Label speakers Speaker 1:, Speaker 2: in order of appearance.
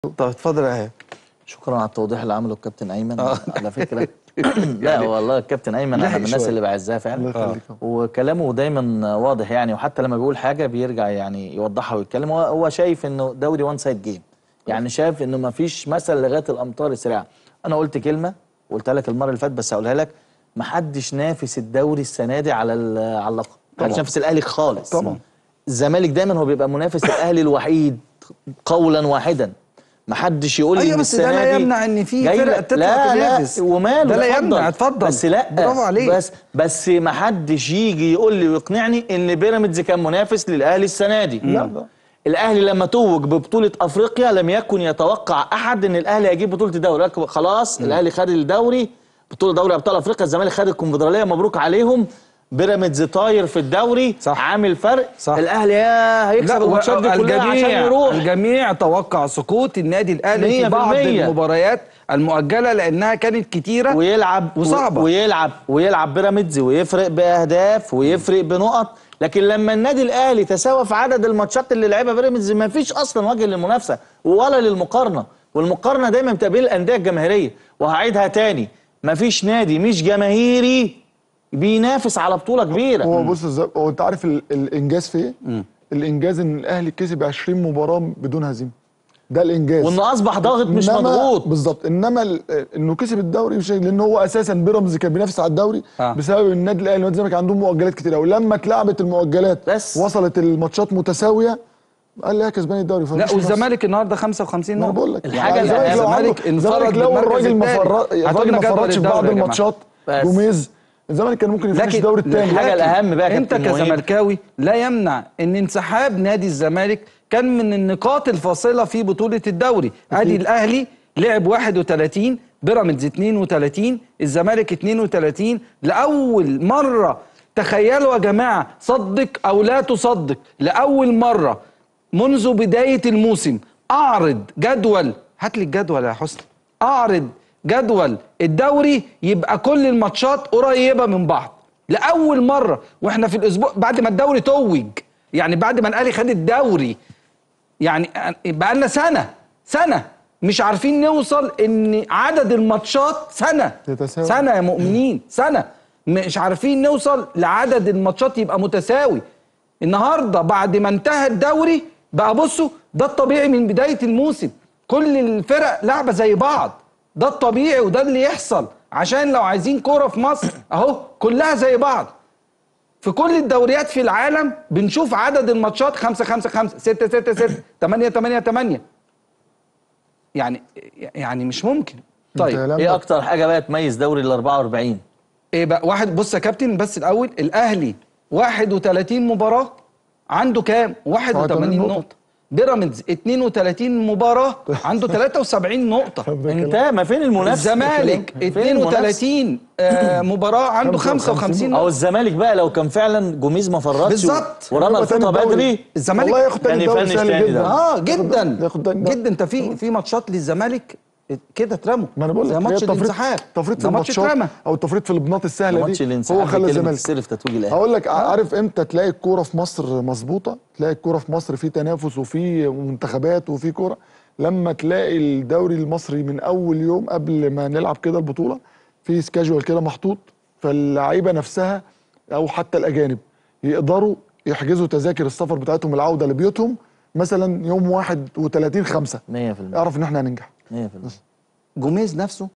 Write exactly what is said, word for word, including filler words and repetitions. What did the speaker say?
Speaker 1: طب اتفضل يا ايهاب.
Speaker 2: شكرا على التوضيح اللي عمله الكابتن ايمن.
Speaker 1: آه.
Speaker 2: على فكره لا والله الكابتن ايمن انا من الناس اللي بعزها فعلا.
Speaker 1: آه.
Speaker 2: وكلامه دايما واضح يعني، وحتى لما بيقول حاجه بيرجع يعني يوضحها ويتكلم. هو هو شايف انه دوري وان سايد جيم، يعني شايف انه ما فيش مثل لغايه الامطار السريعه. انا قلت كلمه قلتها لك المره اللي فاتت بس هقولها لك، ما حدش نافس الدوري السنه دي على على اللقب، ما حدش نافس الاهلي خالص.
Speaker 1: طبعا
Speaker 2: الزمالك دايما هو بيبقى منافس الاهلي الوحيد قولا واحدا. ما حدش يقول لي
Speaker 1: ايوه
Speaker 2: ان
Speaker 1: بس ده
Speaker 2: السنه
Speaker 1: لا
Speaker 2: دي
Speaker 1: يمنع ان في
Speaker 2: جاي
Speaker 1: فرق
Speaker 2: لا
Speaker 1: تطلع تنافس.
Speaker 2: لا وماله،
Speaker 1: ده لا
Speaker 2: اتفضل.
Speaker 1: يمنع، اتفضل.
Speaker 2: بس لا
Speaker 1: برافو عليك.
Speaker 2: بس بس ما حدش يجي يقول لي ويقنعني ان بيراميدز كان منافس للاهلي السنه دي.
Speaker 1: لا لا
Speaker 2: الاهلي لما توج ببطوله افريقيا لم يكن يتوقع احد ان الاهلي هيجيب بطوله الدوري. خلاص م. الاهلي خد الدوري، بطوله دوري ابطال افريقيا. الزمالك خد الكونفدراليه، مبروك عليهم. بيراميدز طاير في الدوري، صح. عامل فرق، صح. الاهلي هيكسب الماتشات دي كلها عشان يروح.
Speaker 1: الجميع توقع سقوط النادي الاهلي في بعض المباريات المؤجله لانها كانت كتيره
Speaker 2: ويلعب
Speaker 1: وصعبه،
Speaker 2: ويلعب ويلعب بيراميدز ويفرق باهداف ويفرق بنقط. لكن لما النادي الاهلي تساوى في عدد الماتشات اللي لعبها بيراميدز ما فيش اصلا وجه للمنافسه ولا للمقارنه، والمقارنه دايما بتبقى بين الانديه الجماهيريه. وهعيدها تاني، ما فيش نادي مش جماهيري بينافس على بطوله كبيره.
Speaker 3: هو بص هو انت عارف ال الانجاز في ايه؟ الانجاز ان الاهلي كسب عشرين مباراه بدون هزيمه، ده الانجاز،
Speaker 2: وانه اصبح ضاغط مش مضغوط.
Speaker 3: بالظبط. انما انه كسب الدوري مش لان هو اساسا بيراميدز كان بينافس على الدوري آه. بسبب النادي الاهلي والنادي الزمالك عندهم مؤجلات كتير قوي. لما اتلعبت المؤجلات بس وصلت الماتشات متساويه قال لي كسبان الدوري.
Speaker 1: لا والزمالك النهارده خمسة وخمسين نقطه.
Speaker 3: انا بقول لك
Speaker 2: الحاجه
Speaker 3: يعني الزمالك انفرد لو الراجل ما الراجل ما فرطش في بعض الماتشات جوميز الزمالك كان ممكن يفوز الدوري الثاني.
Speaker 2: الحاجه الاهم بقى
Speaker 1: انت كزملكاوي لا يمنع ان انسحاب نادي الزمالك كان من النقاط الفاصله في بطوله الدوري. ادي الاهلي لعب واحد وثلاثين، بيراميدز اثنين وثلاثين، الزمالك اثنين وثلاثين. لاول مره تخيلوا يا جماعه، صدق او لا تصدق، لاول مره منذ بدايه الموسم اعرض جدول، هات لي الجدول يا حسني، اعرض جدول الدوري يبقى كل الماتشات قريبه من بعض لاول مره. واحنا في الاسبوع بعد ما الدوري توج، يعني بعد ما الاهلي خد الدوري، يعني بقى لنا سنه سنه مش عارفين نوصل ان عدد الماتشات سنه
Speaker 3: يتساوي.
Speaker 1: سنه يا مؤمنين، سنه مش عارفين نوصل لعدد الماتشات يبقى متساوي. النهارده بعد ما انتهى الدوري بقى بصوا، ده الطبيعي من بدايه الموسم، كل الفرق لعبه زي بعض، ده الطبيعي وده اللي يحصل عشان لو عايزين كوره في مصر اهو كلها زي بعض. في كل الدوريات في العالم بنشوف عدد الماتشات خمسة خمسة خمسة، ستة ستة ستة، تمانية تمانية تمانية. يعني يعني مش ممكن. طيب
Speaker 2: ايه اكتر حاجه بقى تميز دوري ال أربعة وأربعين؟
Speaker 1: ايه بقى؟ واحد، بص يا كابتن بس الاول، الاهلي واحد وثلاثين مباراه عنده كام؟ واحد وثمانين نقطه. بيراميدز اثنين وثلاثين مباراه عنده ثلاثة وسبعين نقطه.
Speaker 2: انت ما فين المنافسه؟
Speaker 1: الزمالك اثنين وثلاثين آه مباراه عنده خمسة وخمسين نقطه.
Speaker 2: او الزمالك بقى لو كان فعلا جوميز ما فرطش
Speaker 1: بالظبط
Speaker 2: ورمى الفوطه بدري،
Speaker 1: الزمالك
Speaker 3: والله ياخد تاني الدوري سهل جدا.
Speaker 1: اه جدا جدا. انت في في ماتشات للزمالك كده اترموا،
Speaker 3: ما انا بقول لك
Speaker 1: زي ماتش الانسحاب،
Speaker 3: تفريط في الماتشات او التفريط في البناط السهله دي هو خلى الزمالك. هقول لك عارف امتى تلاقي الكوره في مصر مظبوطه؟ تلاقي الكوره في مصر في تنافس وفي منتخبات وفي كوره، لما تلاقي الدوري المصري من اول يوم قبل ما نلعب كده البطوله في سكاجوال كده محطوط، فاللعيبه نفسها او حتى الاجانب يقدروا يحجزوا تذاكر السفر بتاعتهم العوده لبيوتهم مثلا يوم واحد وثلاثين خمسة.
Speaker 2: مية في المية
Speaker 3: اعرف ان احنا هننجح.
Speaker 2: مية في المية.
Speaker 1: جوميز نفسه